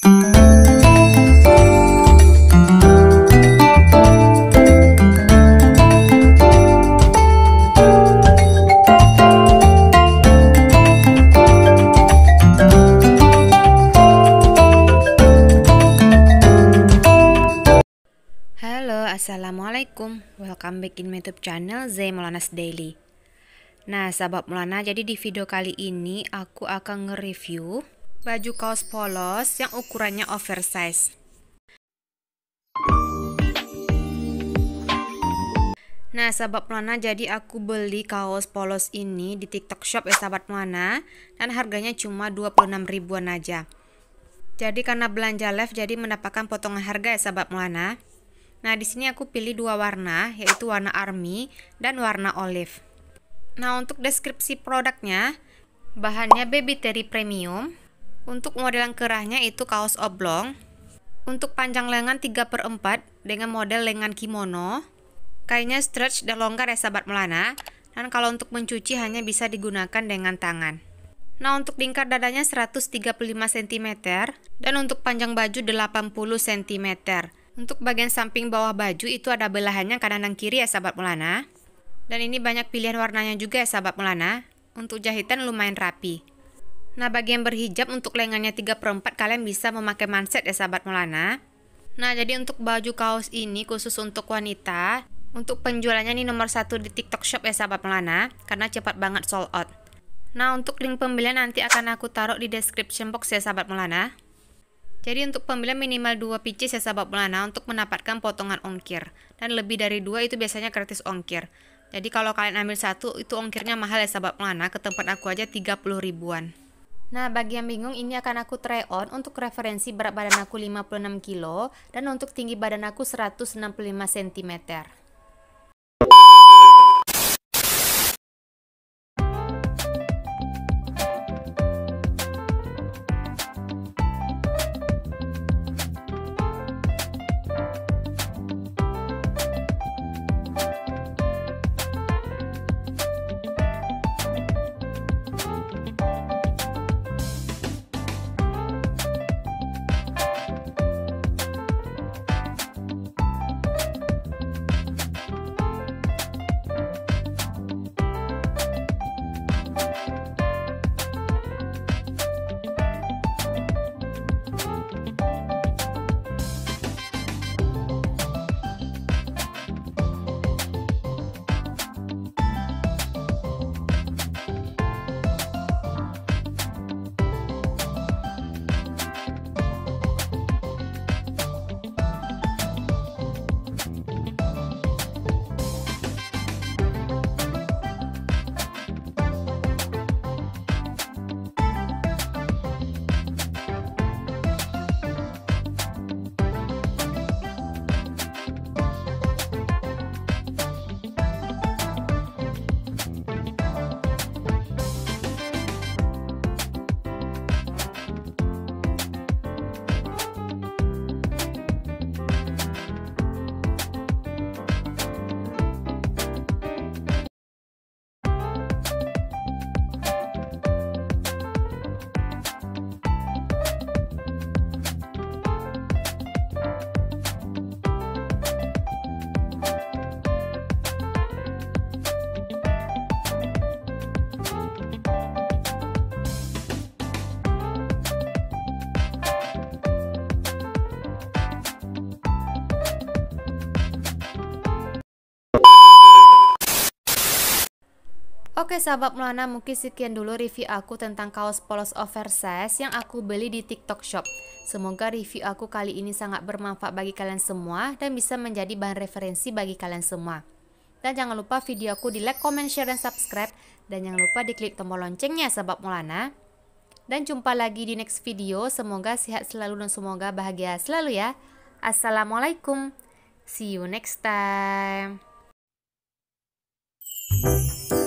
Halo, assalamualaikum. Welcome back in my YouTube channel Z Maulanas Daily. Nah, sahabat Maulana, jadi di video kali ini aku akan nge-review baju kaos polos yang ukurannya oversize. Nah, sahabat Maulana, jadi aku beli kaos polos ini di TikTok Shop ya sahabat Maulana, dan harganya cuma 26 ribuan aja. Jadi karena belanja live jadi mendapatkan potongan harga ya sahabat Maulana. Nah, di sini aku pilih dua warna, yaitu warna army dan warna olive. Nah, untuk deskripsi produknya, bahannya baby terry premium. Untuk modelan kerahnya itu kaos oblong. Untuk panjang lengan 3/4 dengan model lengan kimono. Kainnya stretch dan longgar ya sahabat Maulana. Dan kalau untuk mencuci hanya bisa digunakan dengan tangan. Nah, untuk lingkar dadanya 135 cm dan untuk panjang baju 80 cm. Untuk bagian samping bawah baju itu ada belahannya kanan dan kiri ya sahabat Maulana. Dan ini banyak pilihan warnanya juga ya sahabat Maulana. Untuk jahitan lumayan rapi. Nah, bagian berhijab untuk lengannya 3/4 kalian bisa memakai manset ya sahabat Maulana. Nah, jadi untuk baju kaos ini khusus untuk wanita. Untuk penjualannya ini nomor 1 di TikTok Shop ya sahabat Maulana. Karena cepat banget sold out. Nah, untuk link pembelian nanti akan aku taruh di description box ya sahabat Maulana. Jadi untuk pembelian minimal 2 pieces ya sahabat Maulana untuk mendapatkan potongan ongkir. Dan lebih dari 2 itu biasanya gratis ongkir. Jadi kalau kalian ambil 1 itu ongkirnya mahal ya sahabat Maulana. Ke tempat aku aja 30 ribuan. Nah, bagi yang bingung ini akan aku try on. Untuk referensi berat badan aku 56 kilo. Dan untuk tinggi badan aku 165 cm. Oke sahabat Maulana, mungkin sekian dulu review aku tentang kaos polos oversize yang aku beli di TikTok Shop. Semoga review aku kali ini sangat bermanfaat bagi kalian semua dan bisa menjadi bahan referensi bagi kalian semua. Dan jangan lupa video aku di like, comment, share, dan subscribe. Dan jangan lupa diklik tombol loncengnya sahabat Maulana. Dan jumpa lagi di next video. Semoga sehat selalu dan semoga bahagia selalu ya. Assalamualaikum. See you next time.